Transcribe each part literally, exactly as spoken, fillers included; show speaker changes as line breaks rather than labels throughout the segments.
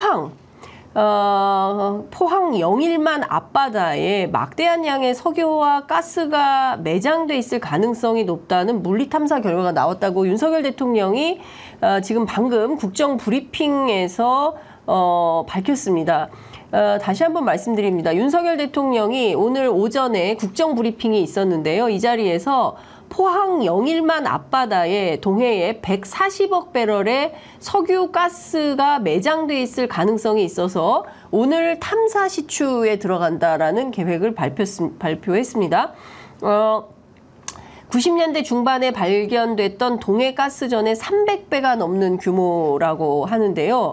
포항. 어, 포항 영일만 앞바다에 막대한 양의 석유와 가스가 매장돼 있을 가능성이 높다는 물리탐사 결과가 나왔다고 윤석열 대통령이 어, 지금 방금 국정 브리핑에서 어, 밝혔습니다. 어, 다시 한번 말씀드립니다. 윤석열 대통령이 오늘 오전에 국정 브리핑이 있었는데요. 이 자리에서 포항 영일만 앞바다에 동해에 백사십억 배럴의 석유 가스가 매장돼 있을 가능성이 있어서 오늘 탐사 시추에 들어간다라는 계획을 발표, 발표했습니다. 어, 구십 년대 중반에 발견됐던 동해 가스전의 삼백 배가 넘는 규모라고 하는데요.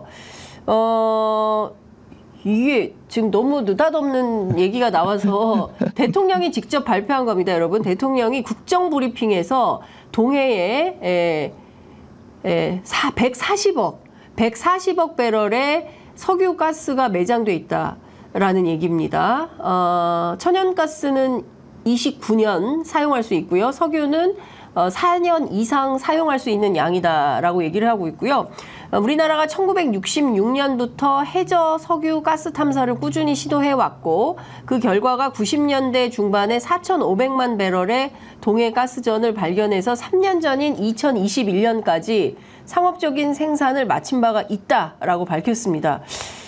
어, 이게 지금 너무 느닷없는 얘기가 나와서 대통령이 직접 발표한 겁니다, 여러분. 대통령이 국정 브리핑에서 동해에 에, 에, 백사십억, 백사십억 배럴의 석유 가스가 매장돼 있다라는 얘기입니다. 어, 천연가스는 이십구 년 사용할 수 있고요. 석유는 어, 사 년 이상 사용할 수 있는 양이다라고 얘기를 하고 있고요. 어, 우리나라가 천구백육십육 년부터 해저 석유 가스 탐사를 꾸준히 시도해왔고 그 결과가 구십 년대 중반에 사천오백만 배럴의 동해 가스전을 발견해서 삼 년 전인 이천이십일 년까지 상업적인 생산을 마친 바가 있다라고 밝혔습니다.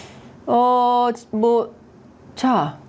어, 뭐, 자.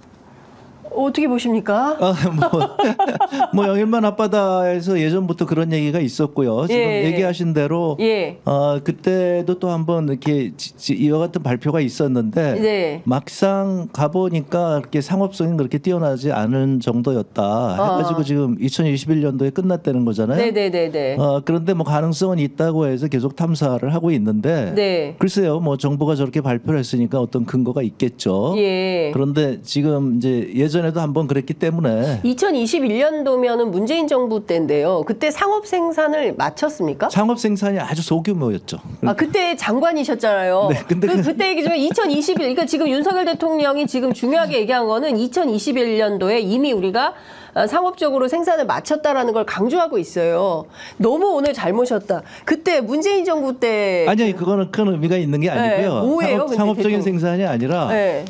어떻게 보십니까?
아, 뭐, 뭐 영일만 앞바다에서 예전부터 그런 얘기가 있었고요. 지금
예.
얘기하신 대로
예.
어, 그때도 또 한번 이렇게 이와 같은 발표가 있었는데
네.
막상 가보니까 그렇게 상업성이 그렇게 뛰어나지 않은 정도였다 해가지고
어.
지금 이천이십일 년도에 끝났다는 거잖아요.
네네네네.
어, 그런데 뭐 가능성은 있다고 해서 계속 탐사를 하고 있는데
네.
글쎄요, 뭐 정부가 저렇게 발표를 했으니까 어떤 근거가 있겠죠.
예.
그런데 지금 이제 예전 전에도 한번 그랬기 때문에
이천이십일 년도면은 문재인 정부 때인데요. 그때 상업 생산을 마쳤습니까?
상업 생산이 아주 소규모였죠.
아 그때 장관이셨잖아요.
네, 근데
그, 그때 얘기지만 이천이십일 그러니까 지금 윤석열 대통령이 지금 중요하게 얘기한 거는 이천이십일 년도에 이미 우리가 상업적으로 생산을 마쳤다라는 걸 강조하고 있어요. 너무 오늘 잘 모셨다. 그때 문재인 정부 때
아니 그거는 큰 의미가 있는 게 아니고요.
네, 뭐예요,
상업, 상업적인
대통령.
생산이 아니라
네.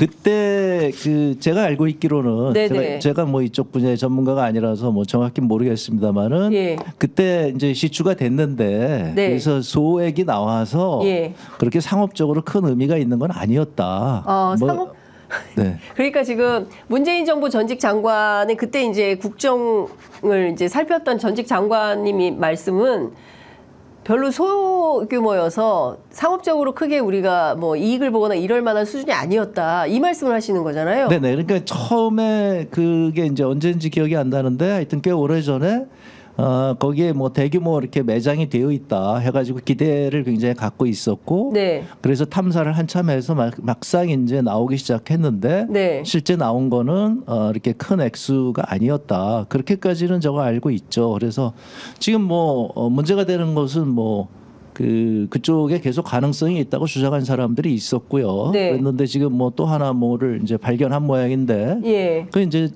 그때 그 제가 알고 있기로는 제가, 제가 뭐 이쪽 분야의 전문가가 아니라서 뭐 정확히 모르겠습니다만은
예.
그때 이제 시추가 됐는데
네.
그래서 소액이 나와서
예.
그렇게 상업적으로 큰 의미가 있는 건 아니었다.
어,
뭐,
상업
네.
그러니까 지금 문재인 정부 전직 장관의 그때 이제 국정을 이제 살폈던 전직 장관님이 말씀은 별로 소규모여서 상업적으로 크게 우리가 뭐 이익을 보거나 이럴 만한 수준이 아니었다. 이 말씀을 하시는 거잖아요.
네네. 그러니까 처음에 그게 이제 언제인지 기억이 안 나는데 하여튼 꽤 오래 전에 어, 거기에 뭐 대규모 이렇게 매장이 되어 있다 해가지고 기대를 굉장히 갖고 있었고,
네.
그래서 탐사를 한참 해서 막, 막상 이제 나오기 시작했는데,
네.
실제 나온 거는 어, 이렇게 큰 액수가 아니었다. 그렇게까지는 저가 알고 있죠. 그래서 지금 뭐 어, 문제가 되는 것은 뭐 그 그쪽에 계속 가능성이 있다고 주장한 사람들이 있었고요.
네.
그랬는데 지금 뭐 또 하나 뭐를 이제 발견한 모양인데,
예.
그 이제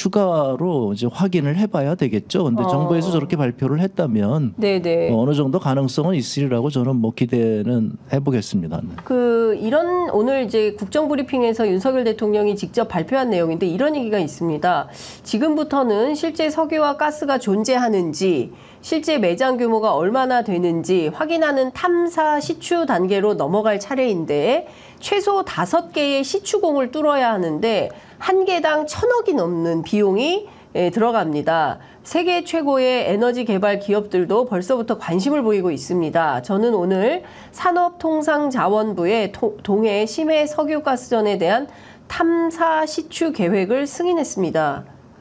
추가로 이제 확인을 해봐야 되겠죠. 근데
어.
정부에서 저렇게 발표를 했다면
네네.
어느 정도 가능성은 있으리라고 저는 뭐 기대는 해보겠습니다.
그 이런 오늘 이제 국정브리핑에서 윤석열 대통령이 직접 발표한 내용인데 이런 얘기가 있습니다. 지금부터는 실제 석유와 가스가 존재하는지, 실제 매장 규모가 얼마나 되는지 확인하는 탐사 시추 단계로 넘어갈 차례인데 최소 다섯 개의 시추공을 뚫어야 하는데 한 개당 천억이 넘는 비용이 들어갑니다. 세계 최고의 에너지 개발 기업들도 벌써부터 관심을 보이고 있습니다. 저는 오늘 산업통상자원부의 동해 심해 석유가스전에 대한 탐사 시추 계획을 승인했습니다.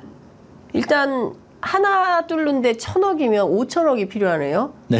일단 하나 뚫는데 천억이면 오천억이 필요하네요.
네.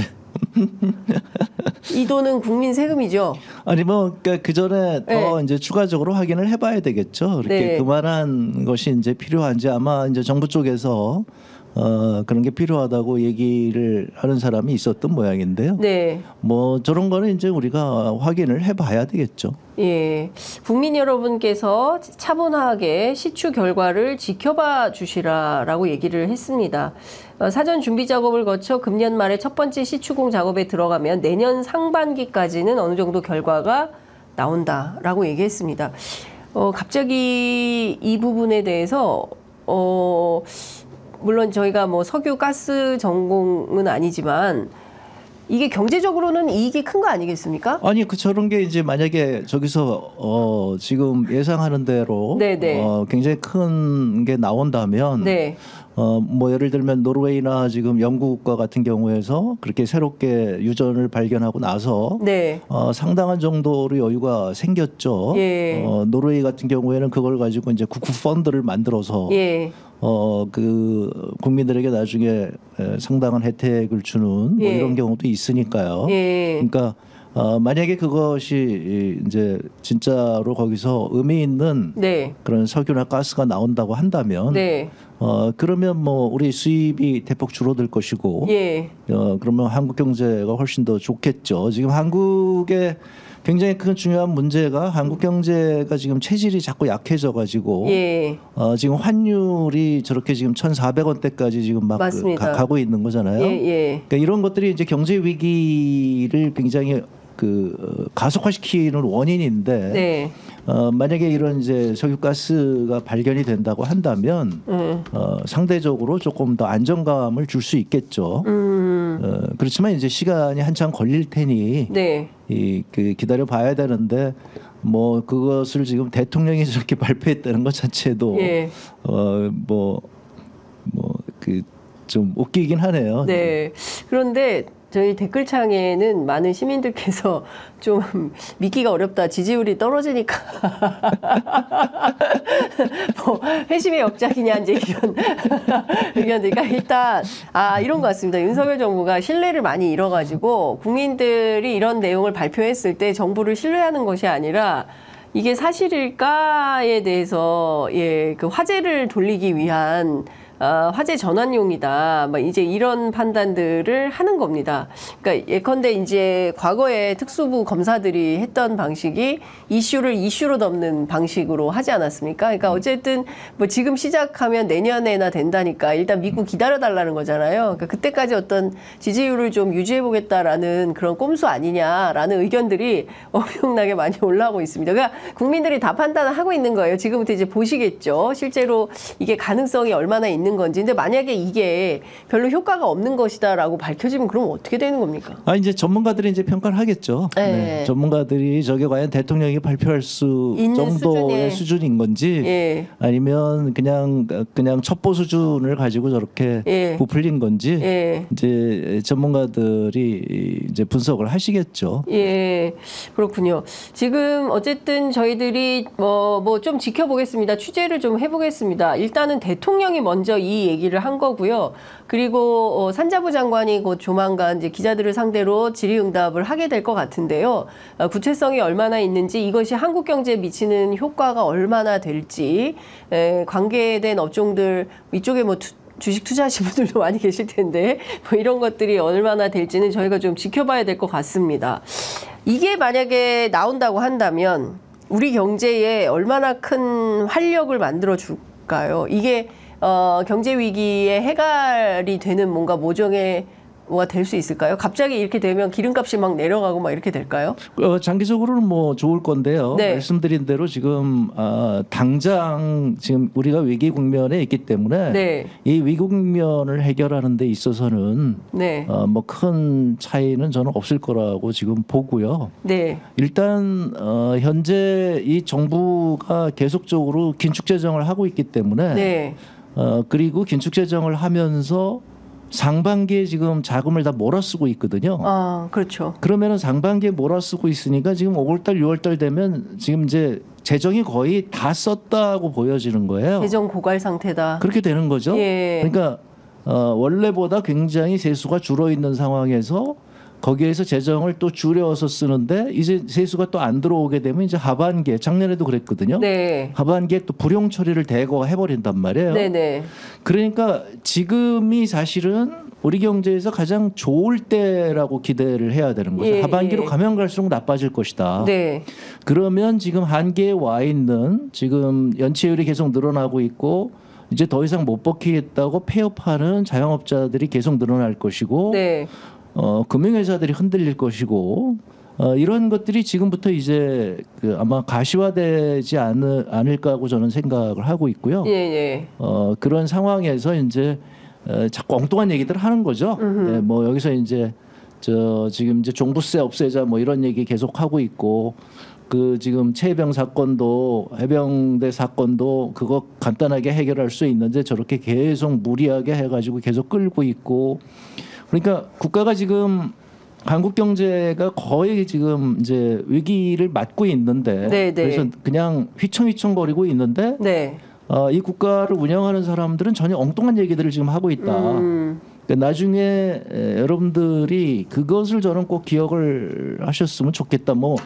이 돈은 국민 세금이죠.
아니 뭐 그러니까 그 전에 더
네.
이제 추가적으로 확인을 해봐야 되겠죠. 이렇게
네.
그만한 것이 이제 필요한지 아마 이제 정부 쪽에서 어 그런 게 필요하다고 얘기를 하는 사람이 있었던 모양인데요.
네.
뭐 저런 거는 이제 우리가 확인을 해봐야 되겠죠.
예, 국민 여러분께서 차분하게 시추 결과를 지켜봐 주시라라고 얘기를 했습니다. 어, 사전 준비 작업을 거쳐 금년 말에 첫 번째 시추공 작업에 들어가면 내년 상반기까지는 어느 정도 결과가 나온다라고 얘기했습니다. 어, 갑자기 이 부분에 대해서 어, 물론 저희가 뭐 석유 가스 전공은 아니지만 이게 경제적으로는 이익이 큰 거 아니겠습니까?
아니 그 저런 게 이제 만약에 저기서 어 지금 예상하는 대로
네네.
어 굉장히 큰 게 나온다면
네.
어 뭐 예를 들면 노르웨이나 지금 영국과 같은 경우에서 그렇게 새롭게 유전을 발견하고 나서
네.
어 상당한 정도로 여유가 생겼죠.
예.
어 노르웨이 같은 경우에는 그걸 가지고 이제 국부 펀드를 만들어서
예.
어 그 국민들에게 나중에 에, 상당한 혜택을 주는 뭐
예.
이런 경우도 있으니까요.
예.
그러니까 어 만약에 그것이 이제 진짜로 거기서 의미 있는
네.
그런 석유나 가스가 나온다고 한다면
네.
어 그러면 뭐 우리 수입이 대폭 줄어들 것이고
예.
어 그러면 한국 경제가 훨씬 더 좋겠죠. 지금 한국의 굉장히 큰 중요한 문제가 한국 경제가 지금 체질이 자꾸 약해져 가지고
예.
어 지금 환율이 저렇게 지금 천사백 원대까지 지금 막 그, 가, 가고 있는 거잖아요.
예. 예.
그러니까 이런 것들이 이제 경제 위기를 굉장히 그 어, 가속화시키는 원인인데
네.
어, 만약에 이런 이제 석유가스가 발견이 된다고 한다면
음.
어, 상대적으로 조금 더 안정감을 줄 수 있겠죠.
음.
어, 그렇지만 이제 시간이 한참 걸릴 테니
네.
이 그 기다려 봐야 되는데 뭐 그것을 지금 대통령이 저렇게 발표했다는 것 자체도
예.
어뭐 뭐 그 좀 웃기긴 하네요.
네. 그런데 저희 댓글창에는 많은 시민들께서 좀 믿기가 어렵다. 지지율이 떨어지니까 뭐 회심의 역작이냐 이제 이런 의견들. 그러니까 일단 아 이런 것 같습니다. 윤석열 정부가 신뢰를 많이 잃어가지고 국민들이 이런 내용을 발표했을 때 정부를 신뢰하는 것이 아니라 이게 사실일까에 대해서 예, 그 화제를 돌리기 위한 아, 화제 전환용이다. 막 이제 이런 판단들을 하는 겁니다. 그러니까 예컨대 이제 과거에 특수부 검사들이 했던 방식이 이슈를 이슈로 덮는 방식으로 하지 않았습니까? 그러니까 어쨌든 뭐 지금 시작하면 내년에나 된다니까 일단 믿고 기다려달라는 거잖아요. 그러니까 그때까지 어떤 지지율을 좀 유지해보겠다라는 그런 꼼수 아니냐라는 의견들이 엄청나게 많이 올라오고 있습니다. 그러니까 국민들이 다 판단을 하고 있는 거예요. 지금부터 이제 보시겠죠. 실제로 이게 가능성이 얼마나 있는 건지. 근데 만약에 이게 별로 효과가 없는 것이다라고 밝혀지면 그럼 어떻게 되는 겁니까?
아 이제 전문가들이 이제 평가를 하겠죠.
네.
네. 전문가들이 저게 과연 대통령이 발표할 수 정도의
수준의.
수준인 건지
예.
아니면 그냥 그냥 첩보 수준을 가지고 저렇게
예.
부풀린 건지
예.
이제 전문가들이 이제 분석을 하시겠죠.
예, 그렇군요. 지금 어쨌든 저희들이 뭐 뭐 좀 지켜보겠습니다. 취재를 좀 해보겠습니다. 일단은 대통령이 먼저 이 얘기를 한 거고요. 그리고 어, 산자부 장관이 곧 조만간 이제 기자들을 상대로 질의응답을 하게 될 것 같은데요. 어, 구체성이 얼마나 있는지 이것이 한국 경제에 미치는 효과가 얼마나 될지 에, 관계된 업종들 이쪽에 뭐 투, 주식 투자하신 분들도 많이 계실 텐데 뭐 이런 것들이 얼마나 될지는 저희가 좀 지켜봐야 될 것 같습니다. 이게 만약에 나온다고 한다면 우리 경제에 얼마나 큰 활력을 만들어 줄까요? 이게 어, 경제 위기에 해갈이 되는 뭔가 모종의 뭐가 될 수 있을까요? 갑자기 이렇게 되면 기름값이 막 내려가고 막 이렇게 될까요?
어, 장기적으로는 뭐 좋을 건데요.
네.
말씀드린 대로 지금 아, 당장 지금 우리가 위기 국면에 있기 때문에
네.
이 위기 국면을 해결하는 데 있어서는
네.
어, 뭐 큰 차이는 저는 없을 거라고 지금 보고요.
네.
일단 어, 현재 이 정부가 계속적으로 긴축 재정을 하고 있기 때문에
네.
어, 그리고 긴축 재정을 하면서 상반기에 지금 자금을 다 몰아쓰고 있거든요.
아, 그렇죠.
그러면은 상반기에 몰아쓰고 있으니까 지금 오월달, 유월달 되면 지금 이제 재정이 거의 다 썼다고 보여지는 거예요.
재정 고갈 상태다.
그렇게 되는 거죠.
예.
그러니까 어, 원래보다 굉장히 세수가 줄어 있는 상황에서 거기에서 재정을 또 줄여서 쓰는데 이제 세수가 또 안 들어오게 되면 이제 하반기에 작년에도 그랬거든요.
네.
하반기에 또 불용 처리를 대거 해버린단 말이에요.
네네.
그러니까 지금이 사실은 우리 경제에서 가장 좋을 때라고 기대를 해야 되는 거죠.
예,
하반기로
예.
가면 갈수록 나빠질 것이다.
네.
그러면 지금 한계에 와 있는 지금 연체율이 계속 늘어나고 있고 이제 더 이상 못 버티겠다고 폐업하는 자영업자들이 계속 늘어날 것이고
네.
어, 금융회사들이 흔들릴 것이고 어, 이런 것들이 지금부터 이제 그 아마 가시화되지 않을, 않을까 하고 저는 생각을 하고 있고요.
예, 예.
어, 그런 상황에서 이제 어, 자꾸 엉뚱한 얘기들을 하는 거죠. 예, 뭐 여기서 이제 저 지금 이제 종부세 없애자 뭐 이런 얘기 계속 하고 있고 그 지금 최해병 사건도 해병대 사건도 그거 간단하게 해결할 수 있는데 저렇게 계속 무리하게 해가지고 계속 끌고 있고 그러니까 국가가 지금 한국 경제가 거의 지금 이제 위기를 맞고 있는데
네, 네.
그래서 그냥 휘청휘청거리고 있는데
네.
어, 이 국가를 운영하는 사람들은 전혀 엉뚱한 얘기들을 지금 하고 있다.
음.
그러니까 나중에 에, 여러분들이 그것을 저는 꼭 기억을 하셨으면 좋겠다. 뭐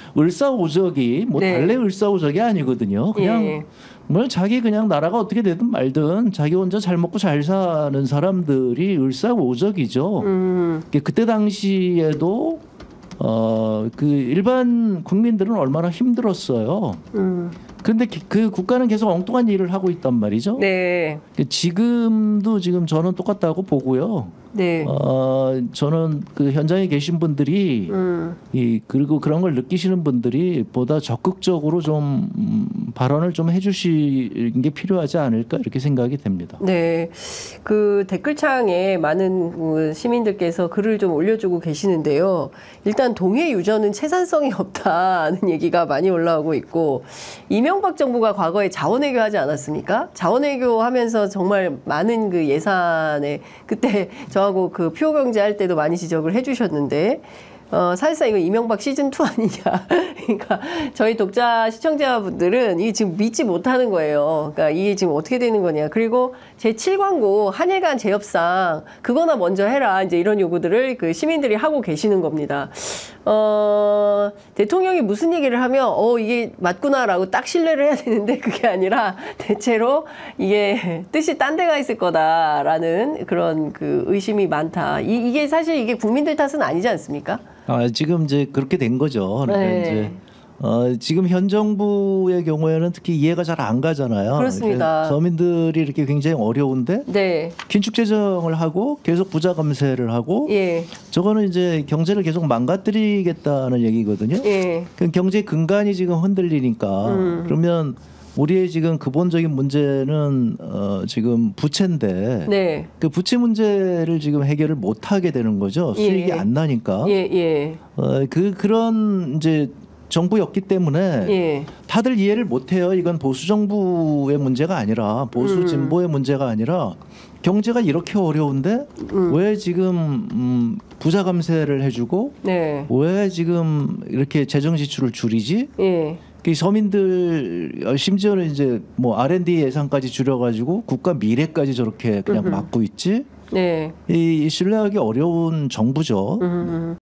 을사오적이 뭐
네.
달래 을사오적이 아니거든요. 그냥
예.
뭐 자기 그냥 나라가 어떻게 되든 말든 자기 혼자 잘 먹고 잘 사는 사람들이 을사오적이죠.
음.
그때 당시에도 어, 그 일반 국민들은 얼마나 힘들었어요.
음.
근데 기- 그 국가는 계속 엉뚱한 일을 하고 있단 말이죠.
네.
지금도 지금 저는 똑같다고 보고요.
네.
어, 저는 그 현장에 계신 분들이
음.
이 그리고 그런 걸 느끼시는 분들이 보다 적극적으로 좀 음, 발언을 좀 해주시는 게 필요하지 않을까 이렇게 생각이 됩니다.
네, 그 댓글창에 많은 그 시민들께서 글을 좀 올려주고 계시는데요. 일단 동해 유전은 채산성이 없다는 얘기가 많이 올라오고 있고 이명박 정부가 과거에 자원외교 하지 않았습니까? 자원외교 하면서 정말 많은 그 예산에 그때 저하고 그 표경제 할 때도 많이 지적을 해주셨는데. 어, 사실상 이거 이명박 시즌 투 아니냐. 그러니까 저희 독자 시청자분들은 이게 지금 믿지 못하는 거예요. 그러니까 이게 지금 어떻게 되는 거냐. 그리고 제칠 광고 한일 간 재협상 그거나 먼저 해라. 이제 이런 요구들을 그 시민들이 하고 계시는 겁니다. 어, 대통령이 무슨 얘기를 하면 어, 이게 맞구나라고 딱 신뢰를 해야 되는데 그게 아니라 대체로 이게 뜻이 딴 데가 있을 거다라는 그런 그 의심이 많다. 이, 이게 사실 이게 국민들 탓은 아니지 않습니까?
아, 지금 이제 그렇게 된 거죠. 그러니까
네.
이제 어, 지금 현 정부의 경우에는 특히 이해가 잘 안 가잖아요.
그렇습니다.
서민들이 이렇게 굉장히 어려운데
네.
긴축 재정을 하고 계속 부자 감세를 하고
예.
저거는 이제 경제를 계속 망가뜨리겠다는 얘기거든요.
예.
그 경제 근간이 지금 흔들리니까
음.
그러면 우리의 지금 근본적인 문제는 어, 지금 부채인데
네.
그 부채 문제를 지금 해결을 못 하게 되는 거죠. 수익이
예.
안 나니까.
예, 예.
어, 그 그런 이제 정부였기 때문에
예.
다들 이해를 못 해요. 이건 보수 정부의 문제가 아니라 보수
음.
진보의 문제가 아니라 경제가 이렇게 어려운데
음.
왜 지금 음, 부자 감세를 해주고
네.
왜 지금 이렇게 재정 지출을 줄이지?
예.
그 서민들 어, 심지어는 이제 뭐 알 앤 디 예산까지 줄여가지고 국가 미래까지 저렇게 그냥 막고 있지?
네.
이 신뢰하기 어려운 정부죠.
음.